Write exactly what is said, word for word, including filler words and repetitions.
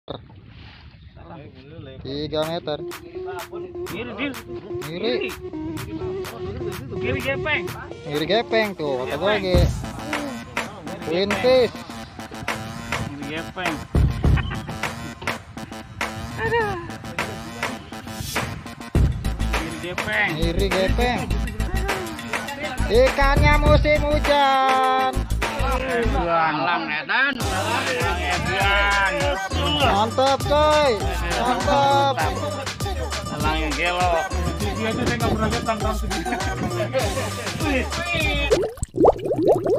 tiga meter. Kiri, kiri. Ngiri. Kiri gepeng. Ngiri gepeng tuh, kata gue lagi. Twin fish. Kiri gepeng. Kiri gepeng. Ngiri gepeng. Ikannya musim hujan. Alang edan. Alang edan. Mantap coy. Mantap. Alang yang gelo. Dia aja saya nggak pernah lihat tangkap segitu.